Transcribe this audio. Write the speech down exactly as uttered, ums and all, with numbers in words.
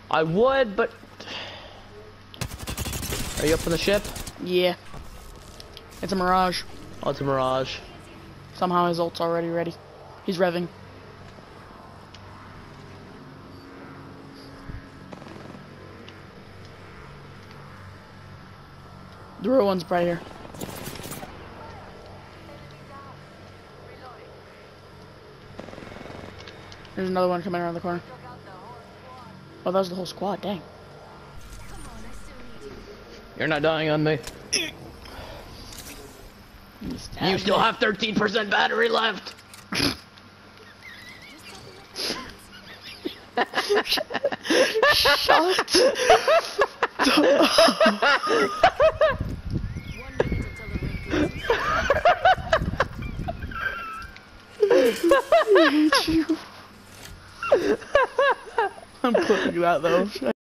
I would, but... Are you up for the ship? Yeah. It's a Mirage. Oh, it's a Mirage. Somehow his ult's already ready. He's revving. The real one's right here. There's another one coming around the corner. Oh, that was the whole squad, dang. You're not dying on me. You still have thirteen percent battery left. Shut I hate you. I'm clipping that though.